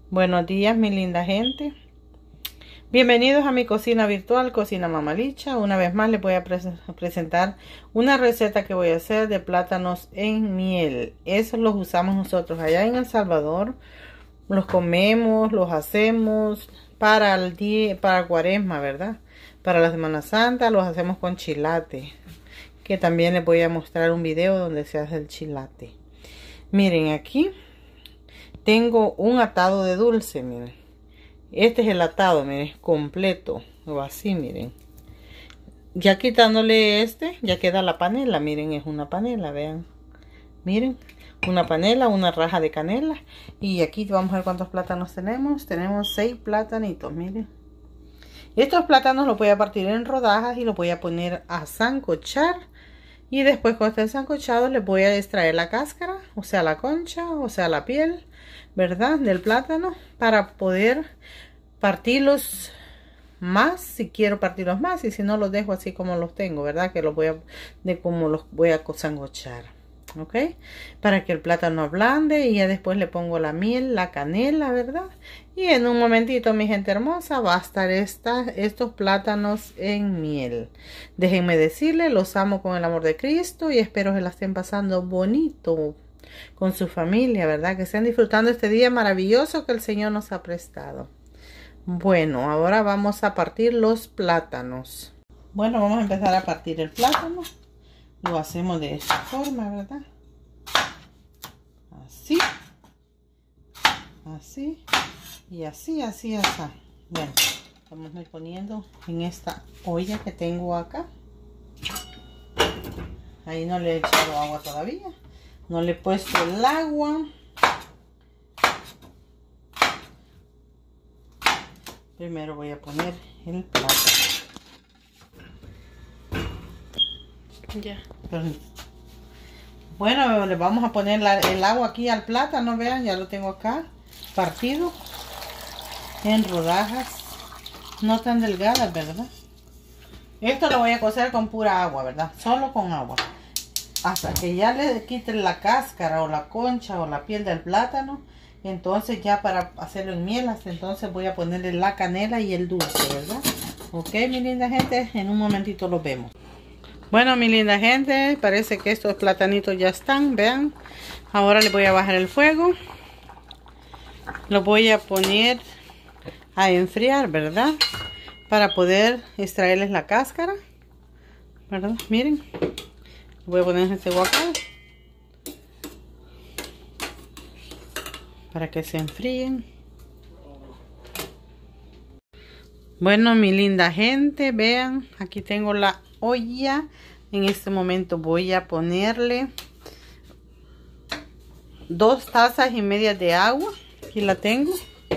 Buenos días, mi linda gente. Bienvenidos a mi cocina virtual, Cocina Mamalicha. Una vez más les voy a presentar una receta que voy a hacer de plátanos en miel. Esos los usamos nosotros allá en El Salvador. Los comemos, los hacemos para el día, para Cuaresma, ¿verdad? Para la Semana Santa los hacemos con chilate, que también les voy a mostrar un video donde se hace el chilate. Miren, aquí tengo un atado de dulce, miren. Este es el atado, miren, completo, o así, miren. Ya quitándole este, ya queda la panela, miren, es una panela, vean. Miren, una panela, una raja de canela. Y aquí vamos a ver cuántos plátanos tenemos. Tenemos 6 platanitos, miren. Estos plátanos los voy a partir en rodajas y los voy a poner a sancochar. Y después cuando estén sancochados les voy a extraer la cáscara, o sea la concha, o sea la piel, ¿verdad? Del plátano, para poder partirlos más, si quiero partirlos más, y si no los dejo así como los tengo, ¿verdad? Que los voy a, de como los voy a sancochar, ¿ok? Para que el plátano ablande y ya después le pongo la miel, la canela, ¿verdad? Y en un momentito, mi gente hermosa, va a estar estos plátanos en miel. Déjenme decirles, los amo con el amor de Cristo y espero que la estén pasando bonito con su familia, ¿verdad? Que estén disfrutando este día maravilloso que el Señor nos ha prestado. Bueno, ahora vamos a partir los plátanos. Bueno, vamos a empezar a partir el plátano. Lo hacemos de esta forma, ¿verdad? Así. Así. Y así, así, así. Bueno, vamos a ir poniendo en esta olla que tengo acá. Ahí no le he echado agua todavía. No le he puesto el agua. Primero voy a poner el plátano. Ya. Bueno, le vamos a poner el agua aquí al plátano, vean, ya lo tengo acá partido en rodajas, no tan delgadas, ¿verdad? Esto lo voy a cocer con pura agua, ¿verdad? Solo con agua. Hasta que ya le quiten la cáscara o la concha o la piel del plátano. Entonces ya para hacerlo en miel, hasta entonces voy a ponerle la canela y el dulce, ¿verdad? Ok, mi linda gente, en un momentito los vemos. Bueno, mi linda gente, parece que estos platanitos ya están, vean. Ahora le voy a bajar el fuego. Lo voy a poner a enfriar, ¿verdad? Para poder extraerles la cáscara, ¿verdad? Miren, voy a poner este guacamole para que se enfríen. Bueno, mi linda gente, vean, aquí tengo la olla. En este momento voy a ponerle 2,5 tazas de agua. Aquí la tengo.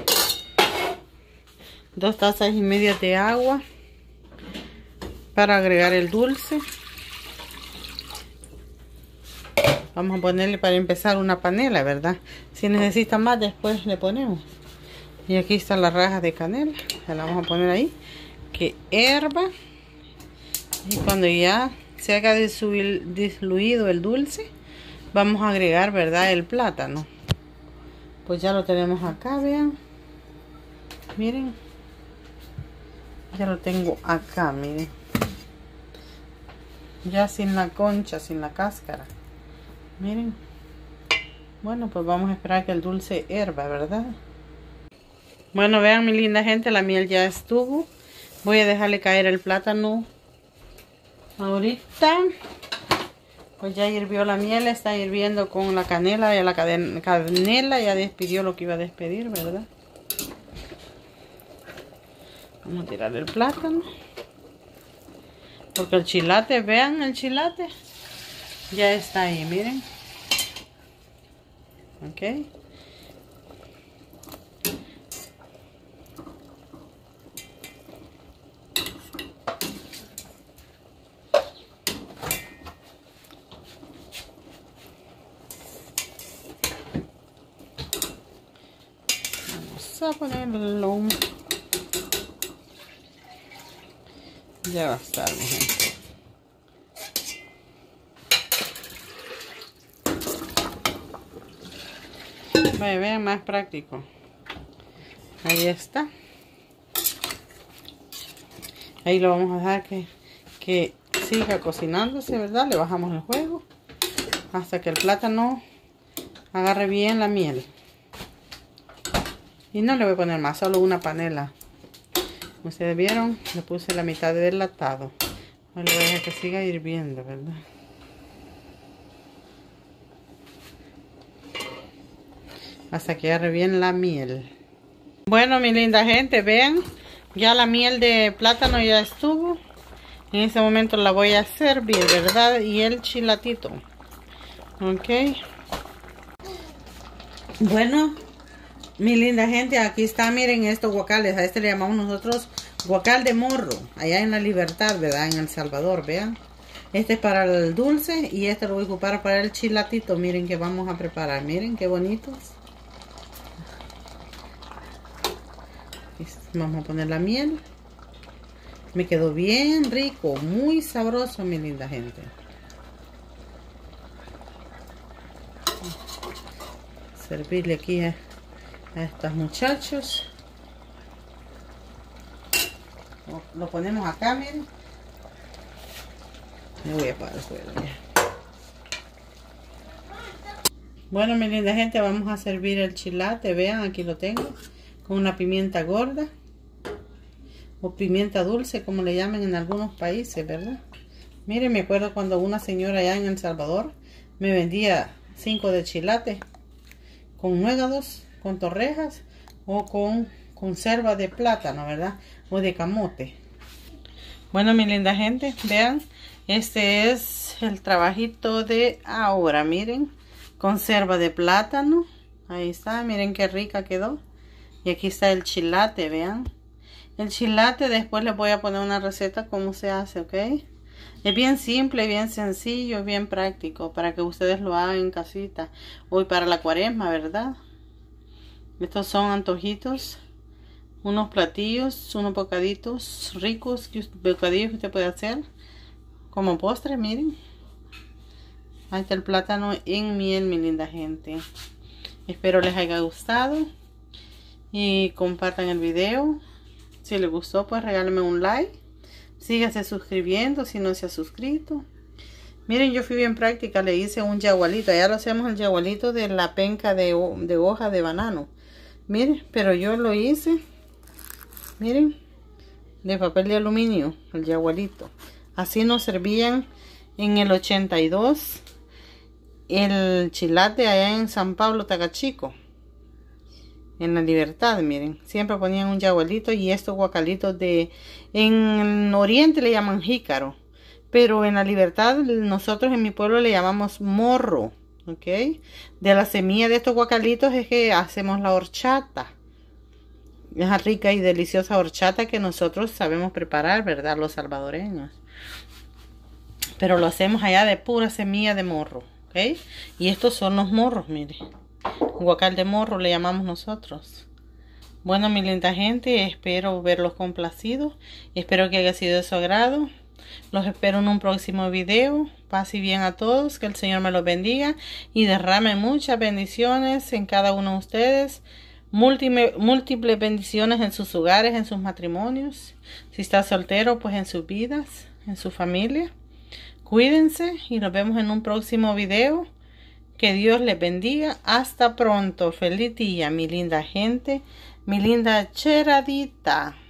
2,5 tazas de agua para agregar el dulce. Vamos a ponerle para empezar una panela, ¿verdad? Si necesita más, después le ponemos. Y aquí están las rajas de canela. Se la vamos a poner ahí. Que hierva. Y cuando ya se haga diluido el dulce, vamos a agregar, ¿verdad? El plátano. Pues ya lo tenemos acá, vean. Miren. Ya lo tengo acá, miren. Ya sin la concha, sin la cáscara. Miren. Bueno, pues vamos a esperar que el dulce hierva, ¿verdad? Bueno, vean, mi linda gente, la miel ya estuvo. Voy a dejarle caer el plátano. Ahorita, pues ya hirvió la miel, está hirviendo con la canela. Ya la canela ya despidió lo que iba a despedir, ¿verdad? Vamos a tirar el plátano. Porque el chilate, vean el chilate. Ya está ahí, miren. Ok. Vamos a ponerlo. Ya va a estar, mi gente. Vean, más práctico. Ahí está. Ahí lo vamos a dejar que siga cocinándose, ¿verdad? Le bajamos el fuego hasta que el plátano agarre bien la miel. Y no le voy a poner más, solo una panela. Como ustedes vieron, le puse la mitad de delatado. Ahora le voy a dejar que siga hirviendo, ¿verdad? Hasta que agarre bien la miel. Bueno, mi linda gente, vean, ya la miel de plátano ya estuvo. En este momento la voy a servir, ¿verdad? Y el chilatito. Ok. Bueno, mi linda gente, aquí está, miren estos guacales. A este le llamamos nosotros guacal de morro. Allá en La Libertad, ¿verdad? En El Salvador, vean. Este es para el dulce y este lo voy a ocupar para el chilatito. Miren que vamos a preparar. Miren qué bonitos. Vamos a poner la miel. Me quedó bien rico, muy sabroso, mi linda gente. Servirle aquí a estos muchachos. Lo ponemos acá, miren. Me voy a apagar el fuego ya. Bueno, mi linda gente, vamos a servir el chilate. Vean, aquí lo tengo. Con una pimienta gorda. O pimienta dulce, como le llaman en algunos países, ¿verdad? Miren, me acuerdo cuando una señora allá en El Salvador me vendía 5 de chilate. Con nuegados, con torrejas o con conserva de plátano, ¿verdad? O de camote. Bueno, mi linda gente, vean, este es el trabajito de ahora, miren, conserva de plátano, ahí está, miren qué rica quedó. Y aquí está el chilate, vean. El chilate después les voy a poner una receta cómo se hace, ¿ok? Es bien simple, bien sencillo, bien práctico para que ustedes lo hagan en casita. Hoy para la cuaresma, ¿verdad? Estos son antojitos, unos platillos, unos bocaditos ricos, bocadillos que usted puede hacer como postre, miren. Ahí está el plátano en miel, mi linda gente. Espero les haya gustado y compartan el video. Si les gustó, pues regálenme un like. Sígase suscribiendo si no se ha suscrito. Miren, yo fui bien práctica, le hice un yagualito. Allá lo hacemos el yagualito de la penca de hoja de banano. Miren, pero yo lo hice, miren, de papel de aluminio, el yagualito. Así nos servían en el 82 el chilate allá en San Pablo, Tagachico. En La Libertad, miren, siempre ponían un yagualito y estos guacalitos en Oriente le llaman jícaro, pero en La Libertad nosotros en mi pueblo le llamamos morro, ¿ok? De la semilla de estos guacalitos es que hacemos la horchata, esa rica y deliciosa horchata que nosotros sabemos preparar, ¿verdad? Los salvadoreños, pero lo hacemos allá de pura semilla de morro, ¿ok? Y estos son los morros, miren. Guacal de morro le llamamos nosotros. Bueno, mi linda gente, espero verlos complacidos. Espero que haya sido de su agrado. Los espero en un próximo video. Paz y bien a todos. Que el Señor me los bendiga y derrame muchas bendiciones en cada uno de ustedes. Múltiples bendiciones en sus hogares, en sus matrimonios. Si está soltero, pues en sus vidas, en su familia. Cuídense y nos vemos en un próximo video. Que Dios les bendiga. Hasta pronto. Feliz día, mi linda gente. Mi linda cheradita.